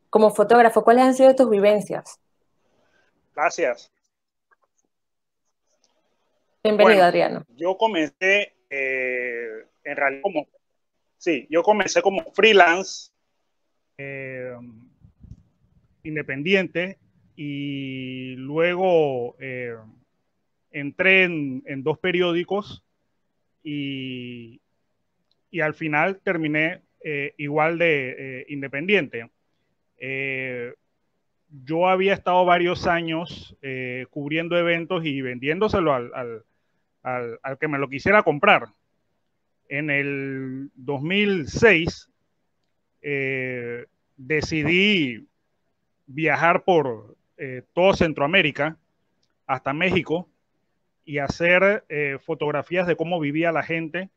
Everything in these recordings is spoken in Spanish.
como fotógrafo, ¿cuáles han sido tus vivencias? Gracias. Bienvenido, Bueno, Adriano. yo comencé, en realidad, sí, yo comencé como freelance, eh, independiente, y luego entré en dos periódicos y, y, al final terminé igual de independiente. Eh, yo había estado varios años cubriendo eventos y vendiéndoselo al que me lo quisiera comprar. En el 2006 eh, decidí viajar por todo Centroamérica hasta México y hacer fotografías de cómo vivía la gente,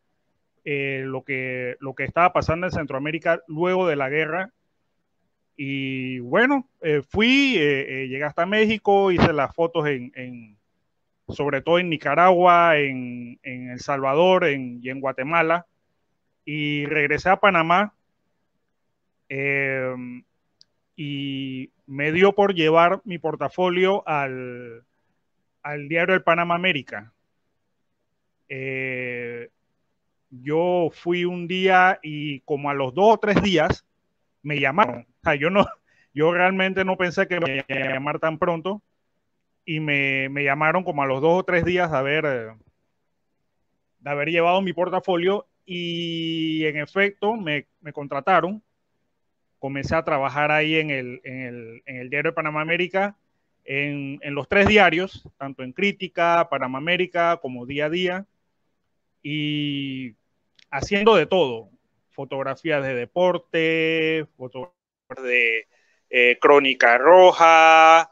lo que estaba pasando en Centroamérica luego de la guerra. Y bueno, llegué hasta México, hice las fotos sobre todo en Nicaragua, en El Salvador y en Guatemala. Y regresé a Panamá eh, y me dio por llevar mi portafolio al diario El Panamá América. Eh, yo fui un día y como a los 2 o 3 días me llamaron. O sea, yo realmente no pensé que me iban a llamar tan pronto y me llamaron como a los 2 o 3 días de haber llevado mi portafolio y en efecto me contrataron. Comencé a trabajar ahí en el diario de Panamá América, en los tres diarios, tanto en Crítica, Panamá América, como Día a Día, y haciendo de todo, fotografías de deporte, fotografías de crónica roja,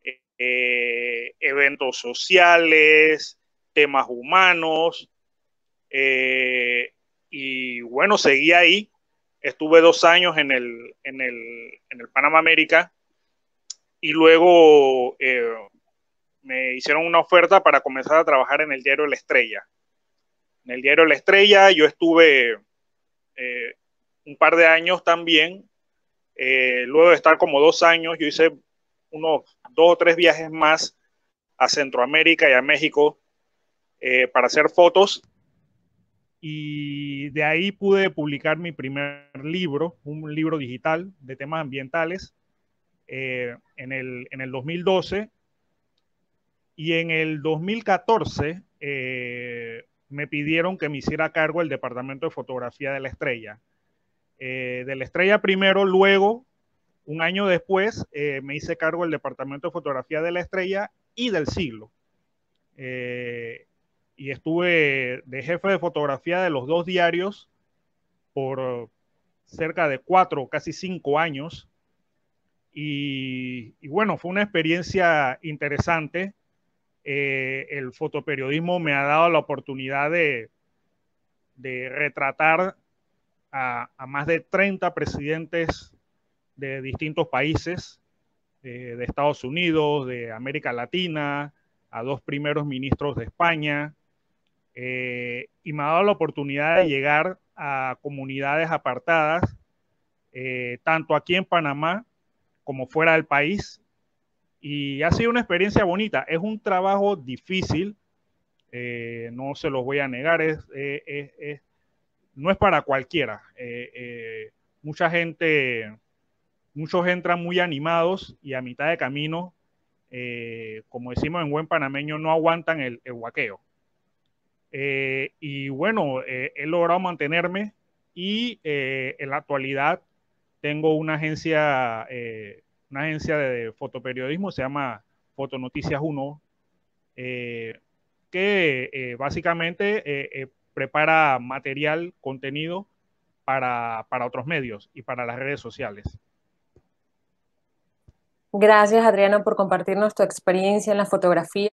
eventos sociales, temas humanos, eh, y bueno, seguí ahí. Estuve 2 años en el Panamá América y luego me hicieron una oferta para comenzar a trabajar en el diario La Estrella. En el diario La Estrella yo estuve eh, un par de años también. Luego de estar como 2 años, yo hice unos 2 o 3 viajes más a Centroamérica y a México para hacer fotos. Y de ahí pude publicar mi primer libro, un libro digital de temas ambientales, en el 2012. Y en el 2014 me pidieron que me hiciera cargo del departamento de fotografía de La Estrella. De La Estrella primero, luego, un año después, me hice cargo del departamento de fotografía de La Estrella y del Siglo. Eh, y estuve de jefe de fotografía de los dos diarios por cerca de 4, casi 5 años. Y bueno, fue una experiencia interesante. El fotoperiodismo me ha dado la oportunidad de retratar a más de 30 presidentes de distintos países, de Estados Unidos, de América Latina, a dos primeros ministros de España, y me ha dado la oportunidad de llegar a comunidades apartadas, tanto aquí en Panamá como fuera del país, y ha sido una experiencia bonita. Es un trabajo difícil, no se los voy a negar, no es para cualquiera. Mucha gente, muchos entran muy animados y a mitad de camino, como decimos en buen panameño, no aguantan el guaqueo. Y bueno, he logrado mantenerme y en la actualidad tengo una agencia de fotoperiodismo, se llama Fotonoticias 1, eh, que básicamente prepara material, contenido para otros medios y para las redes sociales. Gracias, Adriano, por compartirnos tu experiencia en la fotografía.